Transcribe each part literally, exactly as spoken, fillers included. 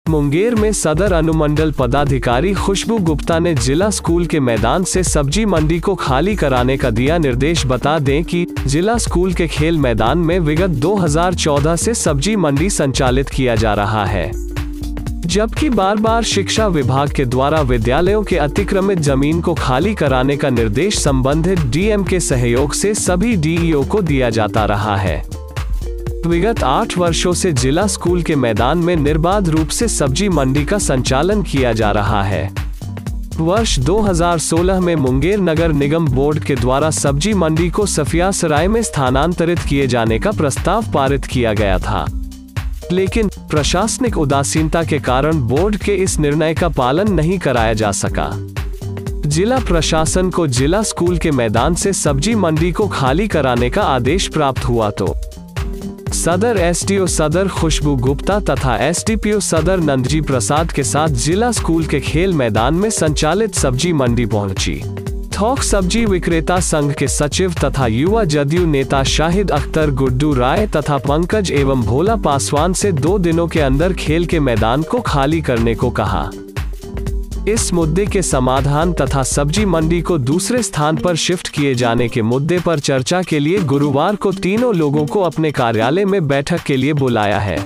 मुंगेर में सदर अनुमंडल पदाधिकारी खुशबू गुप्ता ने जिला स्कूल के मैदान से सब्जी मंडी को खाली कराने का दिया निर्देश। बता दें कि जिला स्कूल के खेल मैदान में विगत दो हज़ार चौदह से सब्जी मंडी संचालित किया जा रहा है, जबकि बार बार शिक्षा विभाग के द्वारा विद्यालयों के अतिक्रमित जमीन को खाली कराने का निर्देश संबंधित डीएम के सहयोग से सभी डीईओ को दिया जाता रहा है। विगत आठ वर्षों से जिला स्कूल के मैदान में निर्बाध रूप से सब्जी मंडी का संचालन किया जा रहा है। वर्ष दो हज़ार सोलह में मुंगेर नगर निगम बोर्ड के द्वारा सब्जी मंडी को सफियासराय में स्थानांतरित किए जाने का प्रस्ताव पारित किया गया था, लेकिन प्रशासनिक उदासीनता के कारण बोर्ड के इस निर्णय का पालन नहीं कराया जा सका। जिला प्रशासन को जिला स्कूल के मैदान से सब्जी मंडी को खाली कराने का आदेश प्राप्त हुआ तो सदर एसडीओ सदर खुशबू गुप्ता तथा एसडीपीओ सदर नंदजी प्रसाद के साथ जिला स्कूल के खेल मैदान में संचालित सब्जी मंडी पहुंची। थोक सब्जी विक्रेता संघ के सचिव तथा युवा जदयू नेता शाहिद अख्तर, गुड्डू राय तथा पंकज एवं भोला पासवान से दो दिनों के अंदर खेल के मैदान को खाली करने को कहा। इस मुद्दे के समाधान तथा सब्जी मंडी को दूसरे स्थान पर शिफ्ट किए जाने के मुद्दे पर चर्चा के लिए गुरुवार को तीनों लोगों को अपने कार्यालय में बैठक के लिए बुलाया है।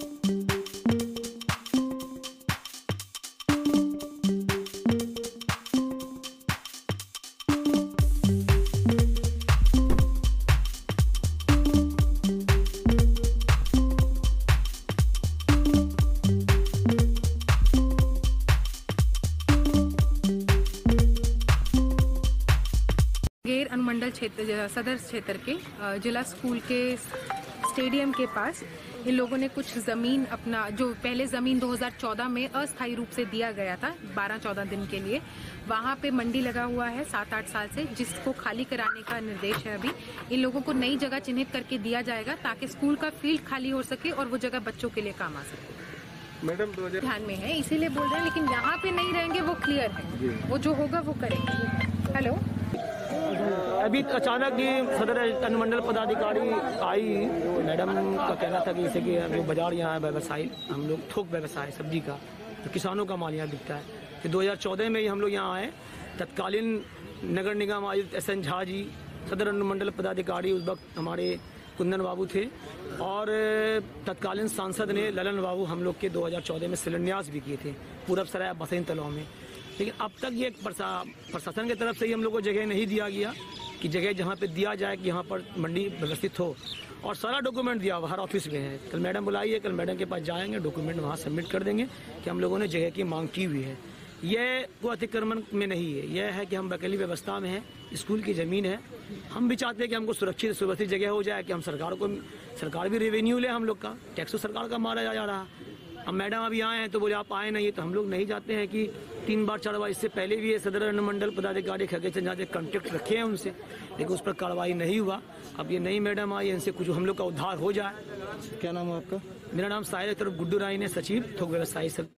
मुंगेर अनुमंडल क्षेत्र सदर क्षेत्र के जिला स्कूल के स्टेडियम के पास इन लोगों ने कुछ ज़मीन अपना जो पहले ज़मीन दो हज़ार चौदह में अस्थायी रूप से दिया गया था बारह चौदह दिन के लिए, वहाँ पे मंडी लगा हुआ है सात आठ साल से, जिसको खाली कराने का निर्देश है। अभी इन लोगों को नई जगह चिन्हित करके दिया जाएगा ताकि स्कूल का फील्ड खाली हो सके और वो जगह बच्चों के लिए काम आ सके। मैडम दो हज़ार ध्यान में है इसीलिए बोल रहे हैं, लेकिन यहाँ पे नहीं रहेंगे वो क्लियर है, वो जो होगा वो करेंगे। हेलो, अभी अचानक ही सदर अनुमंडल पदाधिकारी आई, तो मैडम का कहना था कि जैसे कि जो बाजार यहाँ है व्यवसायी, हम लोग थोक व्यवसाय सब्जी का, तो किसानों का माल यहाँ बिकता है। तो दो हज़ार चौदह में ही हम लोग यहाँ आए। तत्कालीन नगर निगम आयुक्त एस एन झा जी, सदर अनुमंडल पदाधिकारी उस वक्त हमारे कुंदन बाबू थे, और तत्कालीन सांसद ने ललन बाबू हम लोग के दो हज़ार चौदह में शिलान्यास भी किए थे पूरब सराय बसैन तलाव में। लेकिन अब तक ये प्रशासन की तरफ से ही हम लोग को जगह नहीं दिया गया कि जगह जहाँ पे दिया जाए कि यहाँ पर मंडी व्यवस्थित हो, और सारा डॉक्यूमेंट दिया हुआ हर ऑफिस में है। कल मैडम बुलाइए, कल मैडम के पास जाएंगे, डॉक्यूमेंट वहाँ सबमिट कर देंगे कि हम लोगों ने जगह की मांग की हुई है। यह कोई अतिक्रमण में नहीं है, यह है कि हम वैकल्पी व्यवस्था में हैं, स्कूल की ज़मीन है। हम भी चाहते हैं कि हमको सुरक्षित सुव्यवस्थित जगह हो जाए कि हम सरकार को सरकार भी रेवेन्यू ले, हम लोग का टैक्स तो सरकार का मारा जा रहा। अब मैडम अभी आए हैं तो बोले आप आए नहीं, तो हम लोग नहीं जाते हैं कि तीन बार चार बार, इससे पहले भी ये सदर अनुमंडल पदाधिकारी खगे चंद से कॉन्टेक्ट रखे हैं उनसे, लेकिन उस पर कार्रवाई नहीं हुआ। अब ये नई मैडम आई, इनसे कुछ हम लोग का उद्धार हो जाए। क्या नाम है आपका? मेरा नाम साहिद अख्तर, गुड्डू राय ने, सचिव थोक व्यवसायी सब।